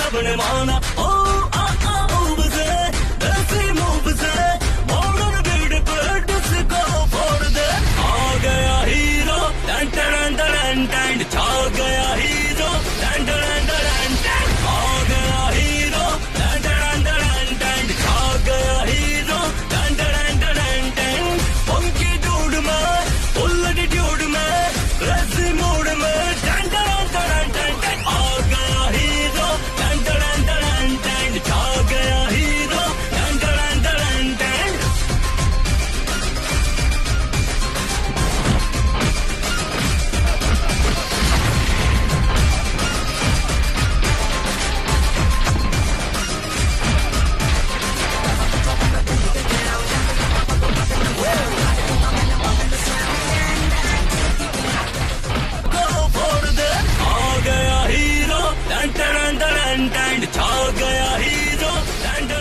अपने माना ओ मूव से ऐसी मूव से मॉडर्न बीट पे डिस्को फोड़ दे। आ गया हीरो टन टन टन टन, छा गया हीरो टन टन टन टन, आ गया हीरो टन टन टन टन, छा गया हीरो टन टन टन टन। फंकी डूड में फुल एटीट्यूड में ऐसी मूड में टन टन टन टन टन, आ गया हीरो टन टन टन टन, छा गया हीरो टन टन टन टन। छा गया हीरो टन